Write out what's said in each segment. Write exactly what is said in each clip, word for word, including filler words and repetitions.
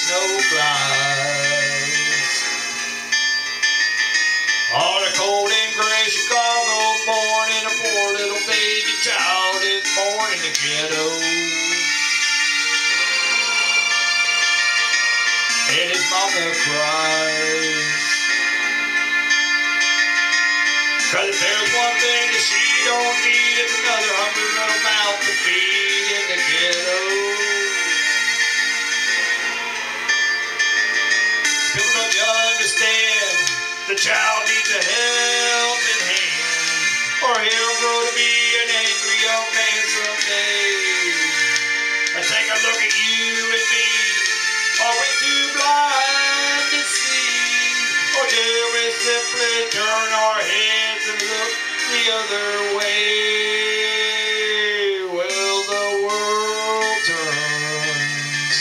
snow flies. On a cold and gray Chicago morning, a poor little baby child is born in the ghetto. And his mama cries, 'cause if there's one thing that she don't need, it's another hungry little mouth to feed in the ghetto. People don't understand, the child needs a helping hand, or he'll grow to be an angry young man someday. Now take a look at you and me. Are we too blind to see, or do we simply turn our heads and look the other way? Well, the world turns,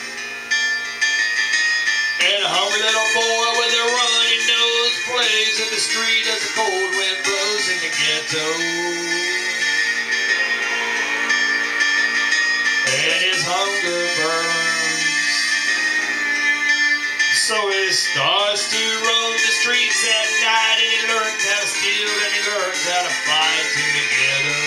and a hungry little boy with a runny nose plays in the street as the cold wind blows in the ghetto. And his hunger burns, so he starts to roam the streets at night, and he learns how to steal, and he learns how to fight in the ghetto.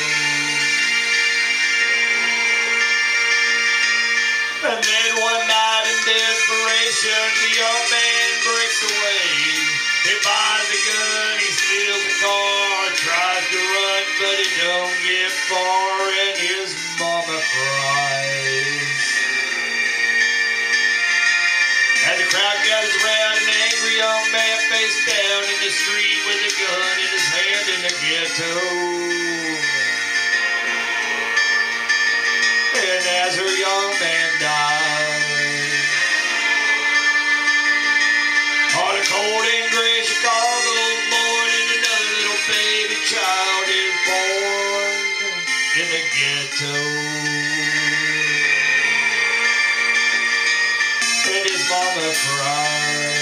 And then one night in desperation, the young man breaks away. He buys a gun, he steals a car, tries to run, but he don't get far, and his mama cries. As the crowd gathers around, an angry young man face down in the street with a gun in his hand in the ghetto. And as her young man dies, on a cold and gray Chicago morning, another little baby child is born in the ghetto. And his mama cries.